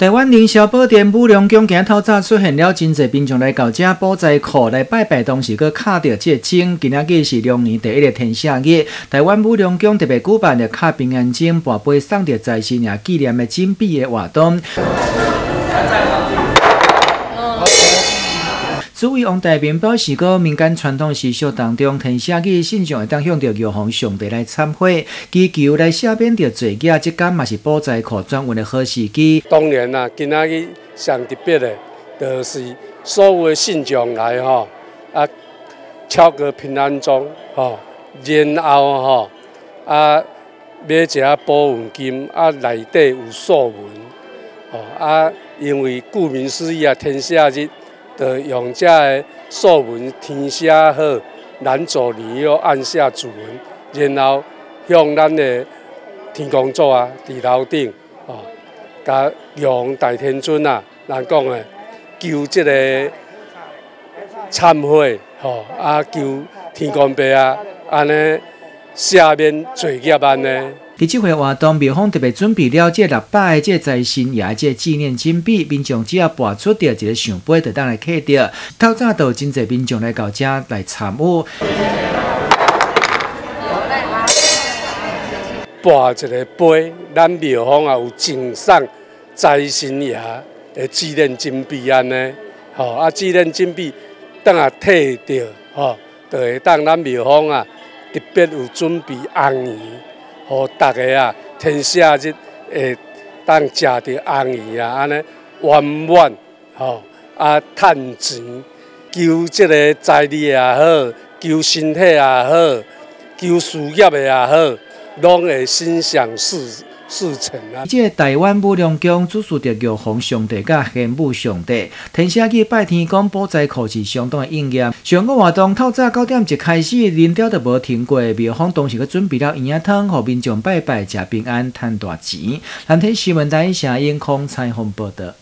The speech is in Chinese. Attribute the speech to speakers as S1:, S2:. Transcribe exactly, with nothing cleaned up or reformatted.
S1: 台湾凌霄宝殿武龙宫今透早出现了真侪民众来到这保灾库来拜拜，同时佫卡着这钟。今仔日是龙年第一个天赦日，台湾武龙宫特别举办了卡平安钟、跋杯送着财神爷纪念的金币的活动。主委王大明表示，个民间传统习俗当中，天赦日信众会当向着玉皇上帝来忏悔，祈求来赦免着罪孽，即间嘛是保灾库转运的好时机。
S2: 当然啦，今仔日上特别的，就是所有的信众来吼，啊，超过平安钟吼，然后吼啊买一下保运金，啊内底有素文，吼啊，因为顾名思义啊，天赦日。就用这个素文填写好，咱做礼后按下主文，然后向咱的天公祖啊、地楼顶哦，甲用大天尊啊，咱讲的求这个忏悔吼，啊求天公伯啊，安尼赦免罪孽安尼。
S1: 伫即回活动，庙方特别准备了这六百个这财神爷这纪念金币，民众只要拔出着一个相杯，就当来刻着。透早就真侪民众来到这来参与。
S2: 拔一个杯，咱庙方也有赠送财神爷的纪念金币安尼，吼啊纪念金币，当下摕着吼，就会当咱庙方啊特别有准备红圆。互大家啊，天赦日会当食到红圆啊，安尼圆满吼啊，趁钱，求这个财力也好，求身体也好，求事业的也好，拢会心想事事成啊！
S1: 这台湾武龙宫主事着玉皇上帝甲玄武上帝，天赦日拜天公保灾库是相当的应验。上个活动透早九点一开始，连调都无停过。庙方当时佮准备了圆仔汤，互民众拜拜、食平安、赚大钱。蓝天新闻台声音空采访报道。